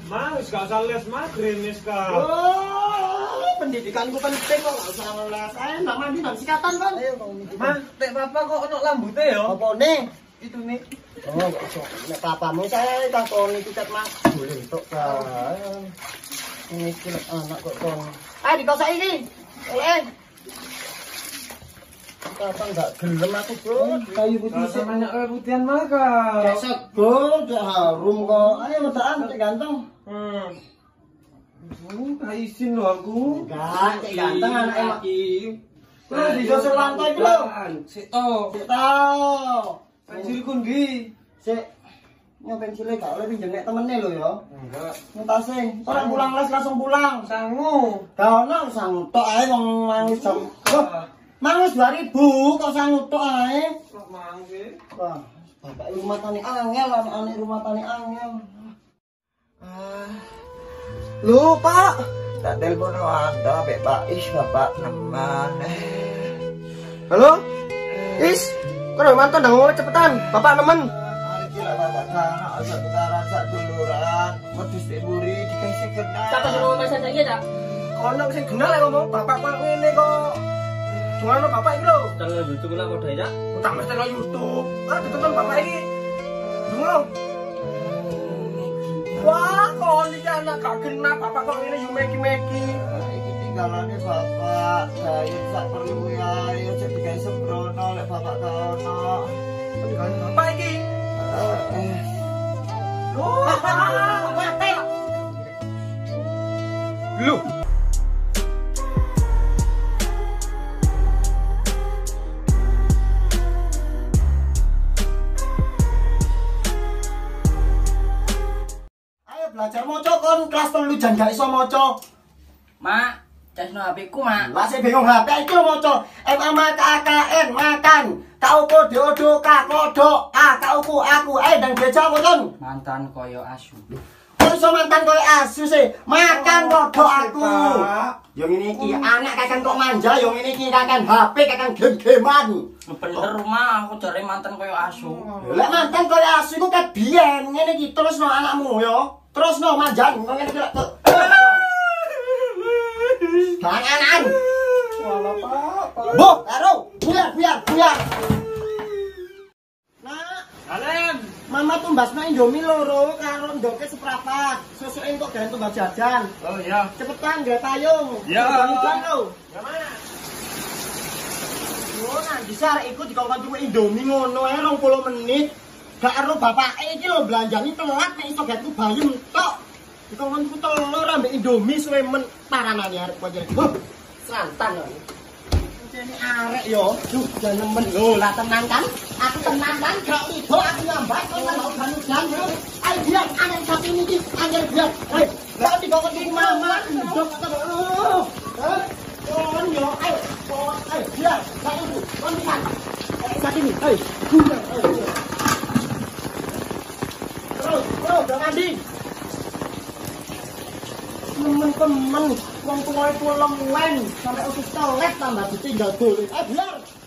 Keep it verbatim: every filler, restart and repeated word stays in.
Mas, gak usah les maghrib, Miss Kak. Oh, pendidikanku penting kok gak usah les. Ayo, ndak mandi nang sikatan, Bang. Ayo, Mas, tek papa kok ono lambute ya? apa nih? Itu nih. Oh, gak usah. Nek papamu saya takoni tiket mas. Boleh entuk kan. Ini kira anak kok kon. Ayo dikosok iki. Eh. Papa enggak gelem aku, Bro. Kayu putih sih banyak kayu putihan maka. Kayak seger, kayak harum kok. Ayo metaan, cek ganteng. Hmm. Uh, gak izin loh aku. Enggak, cek ganteng anaknya mak. Nah, di Nah, sosial lantai itu loh. Sik to. Cek tau. Pensilku ndi? Cek. Ini pensilnya gak oleh pinjem nek temennya lo ya. Enggak. Ngetasnya. Orang pulang les langsung pulang. Sangu. Gak ono sang tok ae wong mangus jam. Mangus dua ribu kok sang tok ae. Kok mang sih? Wah, bapak rumah tani angel, anak-anak rumah tani angel. Ah, lupa tak telepon Anda, Mbak Pak Is, Bapak teman. Halo? Is, kau udah mantan dah ngomong cepetan, bapak nemen. Mari kira Bapak kana aja tukaran sak duluran, wedhus diburi dikasih kena. Cak ngomong masa saja, Cak. Kono sing kenal ya ngomong, bapak kok ngene kok. Jualan bapak iki lho. Channel YouTube lah kok Cak. Tak mesti lo YouTube. Ah, ditonton bapak iki. Dungo. Wah, kok iki anak gak kena bapak kok ngene yo meki-meki. Iki tinggalane Bapak, saya sak perlu ya, yo cek dikasih sembrono lek Bapak kaono. Tinggal bapak iki. Eh, Loh, mati. Lu. Belajar moco kon kelas telu jan gak iso moco. Mak, casno H P ku, Mak. Lah sing bingung H P iki lho moco. M A M A K A K N makan. K U K D O D O K kodok. A K U K aku eh dan beca kon. Mantan koyo asu. Kok iso mantan koyo asu sih? Makan kodok aku. Yo ngene iki anak kakang kok manja, yo ngene iki kakang H P kakang game-gamean. Bener rumah aku jare mantan koyo asu. Lek mantan koyo asu iku ket biyen ngene iki terusno anakmu yo. Terus no manjan, kok ngene iki lek. Janganan. Wala apa? Bu, karo, buyar, buyar, buyar. Nak, Alen. mama tumbasno Indomie loro karo ndoke seprapat. Susuke kok gawe tumbas jajan. Oh iya. Cepetan gawe payung. Ya. Hujan lho. Ya mana? Oh, nang bisa arek iku dikongkon tuku Indomie ngono ae rong puluh menit. Gak ero bapake iki lho belanjani telat nek iso gawe bayem tok. Dikongkon tuku telur ambek Indomie suwe men paranane arek kok jare. Huh, santan lho. Jane arek yo, duh jan nemen lho, lah tenang kan? Aku tenang kan, gak ido aku nyambat kok mau banudan lho. Ayo biar anak sapi iki anjir biar. Ayo, gak dikongkon tuku mama ndok terus. Hah? Kon yo, ayo, kon ayo biar. Gak ibu, kon kan. Sapi ini, ayo. Ayo. Terus, terus, jangan mandi. Temen-temen, wong tuwa itu lem sampai usus telet tambah ditinggal dolen. Eh, biar.